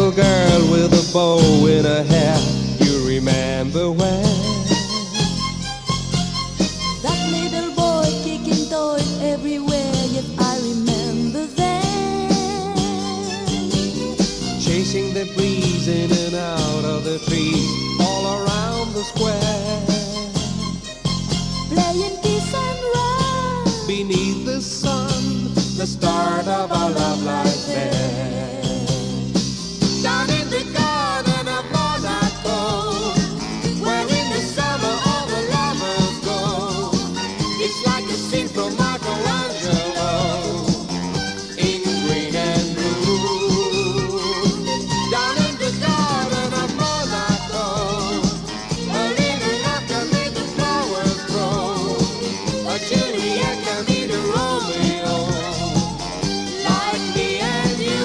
little girl with a bow in her hair. You remember when? That little boy kicking toys everywhere. Yes, I remember then. Chasing the breeze in and out of the trees all around the square. Playing kiss and run Beneath the sun, the start of our love life there. Down in the garden of Monaco, where in the summer all the lovers go. It's like a scene from Michelangelo, in green and blue. Down in the garden of Monaco, a little after made the flowers grow. A Juliet can meet a Romeo, like me and you.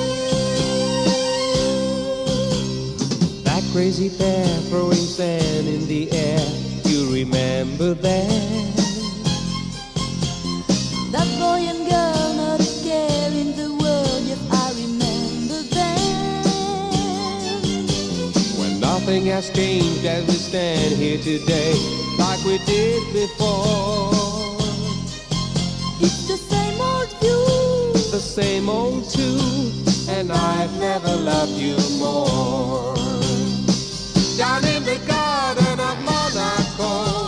That crazy pair throwing sand in the air, you remember that? that boy and girl, not a care in the world. Yes, I remember then. When nothing has changed as we stand here today, like we did before. It's the same old view, The same old tune, and I've never loved you more. Down in the garden of Monaco,